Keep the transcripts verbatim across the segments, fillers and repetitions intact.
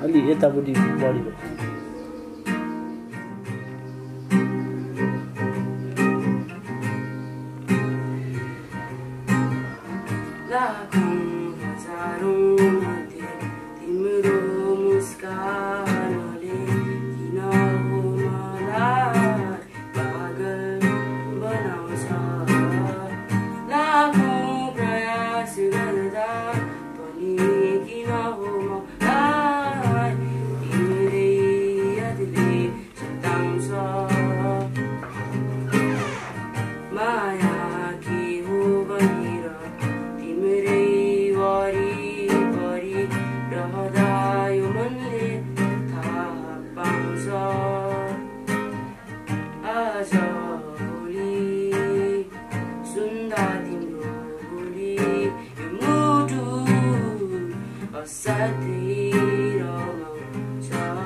अलि यतापट्टि बढी भयो। लाखौं हजारौं मध्ये तिम्रो मुस्कानले किन हो मलाई पागल बनाउँछ। लाखौं प्रयास गर्दा पनि किन हो मलाई तिम्रै यादले सताउँछ। माया के हो भनेर तिम्रै वरिपरि रहँदा यो मनले थाहा पाउँछ। आज भोलि सुन्दा तिम्रो बोली यो मुटु असाध्यै रमाउँछ।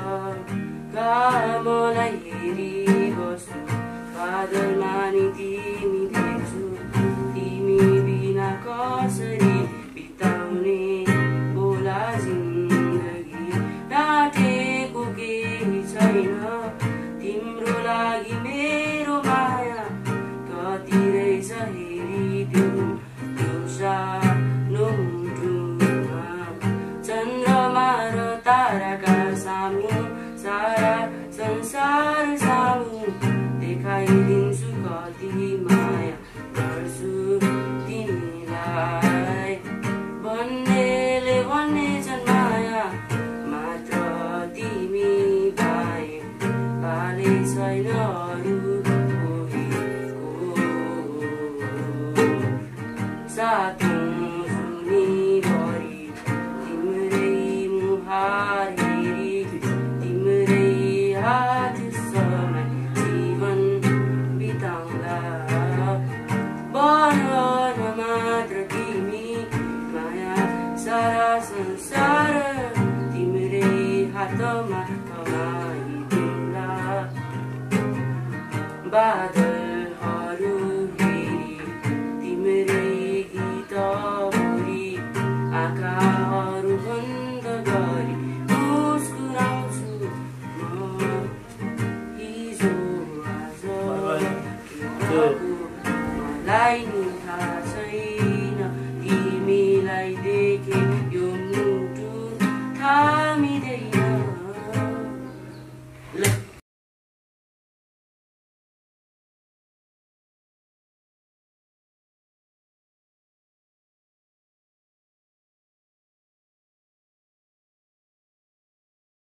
घामलाई हेरिबस्छु बादलमा नि तिमी देख्छु तिमी बिना कसरी बिताउने होला जिन्दगी। डाँटेको केही छैन तिम्रो लागि मेरो माया कति रहेछ हेरिदेऊ त्यो सानो मुटुमा। चन्द्रमा र ताराका सामु सारा संसार सामु देखाइदिन्छु कति माया गर्छु तिमीलाई। भन्नेले भन्नेछन् माया मात्र तिमी बाहेक पाले छैन अरू कोहीको। सातौं जुनीभरि तिम्रै मुहार हेरी तिम्रै हात समाई जीवन बिताउँला। भन मात्र तिमी माया सारा संसार तिम्रै हातमा थमाइदिउँला। बादलहरू हेरी तिम्रै गीत बोली आँखाहरू